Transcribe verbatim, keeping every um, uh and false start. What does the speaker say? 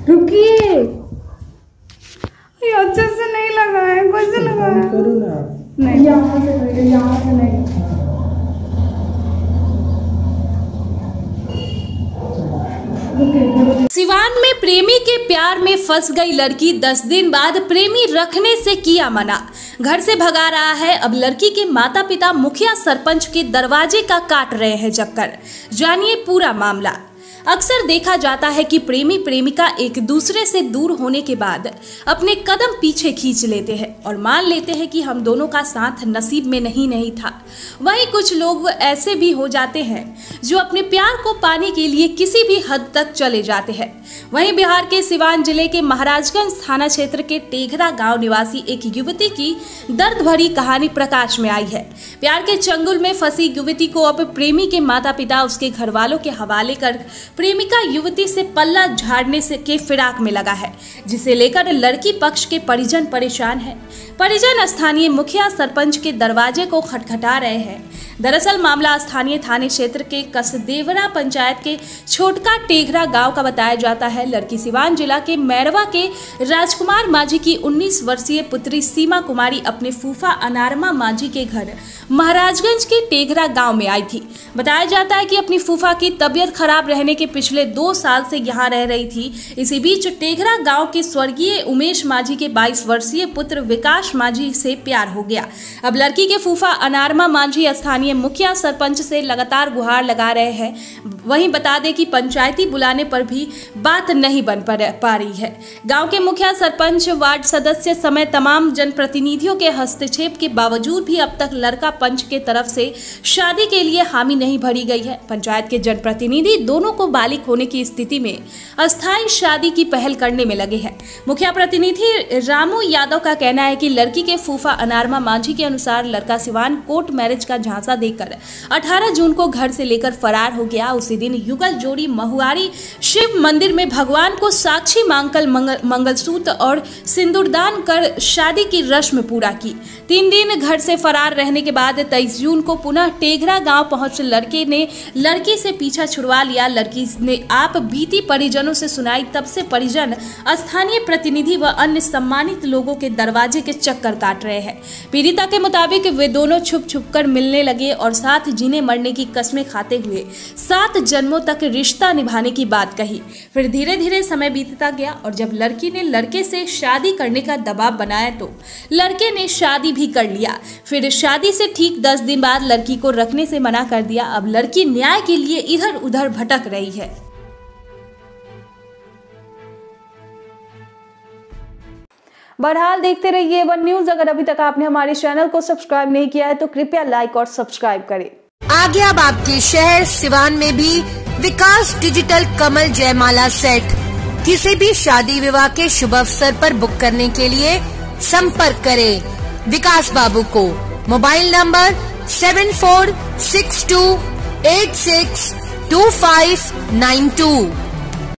रुकिए, ये अच्छे से नहीं लगा है, कैसे लगा है? करो ना, नहीं यहाँ से, यहाँ से नहीं। सिवान में प्रेमी के प्यार में फंस गई लड़की, दस दिन बाद प्रेमी रखने से किया मना, घर से भगा रहा है। अब लड़की के माता पिता मुखिया सरपंच के दरवाजे का काट रहे हैं चक्कर। जानिए पूरा मामला। अक्सर देखा जाता है कि प्रेमी प्रेमिका एक दूसरे से दूर होने के बाद अपने कदम पीछे खींच लेते हैं और मान लेते हैं कि हम दोनों का साथ नसीब में नहीं नहीं था। वहीं कुछ लोग ऐसे भी हो जाते हैं जो अपने प्यार को पाने के लिए किसी भी हद तक चले जाते हैं। वहीं बिहार के सिवान जिले के महाराजगंज थाना क्षेत्र के टेघरा गांव निवासी एक युवती की दर्द भरी कहानी प्रकाश में आई है। प्यार के चंगुल में फंसी युवती को अब प्रेमी के माता पिता उसके घर वालों के हवाले कर प्रेमिका युवती से पल्ला झाड़ने से के फिराक में लगा है, जिसे लेकर लड़की पक्ष के परिजन परेशान है। परिजन स्थानीय मुखिया सरपंच के दरवाजे को खटखटा रहे हैं। दरअसल मामला स्थानीय थाने क्षेत्र के कसदेवरा पंचायत के छोटका टेघरा गांव का बताया जाता है। लड़की सिवान जिला के मैरवा के राजकुमार माझी की उन्नीस वर्षीय पुत्री सीमा कुमारी अपने फूफा अनारमा माझी के घर महाराजगंज के टेघरा गांव में आई थी। बताया जाता है कि अपनी फूफा की तबीयत खराब रहने के पिछले दो साल से यहां रह रही थी। इसी बीच टेघरा गांव के स्वर्गीय उमेश माझी के बाईस वर्षीय पुत्र विकास माझी से प्यार हो गया। अब लड़की के फूफा अनारमा माझी स्थानीय मुखिया सरपंच से लगातार गुहार लगा रहे हैं। वहीं बता दें कि पंचायती बुलाने पर भी बात नहीं बन पा रही है। गांव के मुखिया सरपंच वार्ड सदस्य समेत तमाम जनप्रतिनिधियों के हस्तक्षेप के बावजूद भी अब तक लड़का पंच के तरफ से शादी के लिए हामी नहीं भरी गई है। पंचायत के जनप्रतिनिधि दोनों को बालिग होने की स्थिति में अस्थायी शादी की पहल करने में लगे हैं। मुखिया प्रतिनिधि रामू यादव का कहना है कि लड़की के फूफा अनारमा माझी के अनुसार लड़का सिवान कोर्ट मैरिज का झांसा देकर अठारह जून को घर से लेकर फरार हो गया। उसी दिन युगल जोड़ी महुआरी शिव मंदिर में भगवान को साक्षी मांगकर मंगल, मंगलसूत्र और सिंदूरदान कर शादी की रस्म पूरा की। तीन दिन घर से फरार रहने के बाद तेईस जून को पुनः टेघरा गांव पहुंच लड़के ने लड़की से पीछा छुड़वा लिया। लड़की ने आप बीती परिजनों से सुनाई, तब से परिजन स्थानीय प्रतिनिधि व अन्य सम्मानित लोगों के दरवाजे के चक्कर काट रहे हैं। पीड़िता के मुताबिक वे दोनों छुप छुप कर मिलने लगे और साथ जीने मरने की कस्में खाते हुए सात जन्मों तक रिश्ता निभाने की बात कही। फिर धीरे धीरे समय बीतता गया और जब लड़की ने लड़के से शादी करने का दबाव बनाया तो लड़के ने शादी भी कर लिया। फिर शादी से ठीक दस दिन बाद लड़की को रखने से मना कर दिया। अब लड़की न्याय के लिए इधर उधर भटक रही है। बहरहाल देखते रहिए वन न्यूज। अगर अभी तक आपने हमारे चैनल को सब्सक्राइब नहीं किया है तो कृपया लाइक और सब्सक्राइब करें। आगे अब आपके शहर सिवान में भी विकास डिजिटल कमल जयमाला सेट। किसी भी शादी विवाह के शुभ अवसर पर बुक करने के लिए संपर्क करें विकास बाबू को। Mobile number seven four six two eight six two five nine to.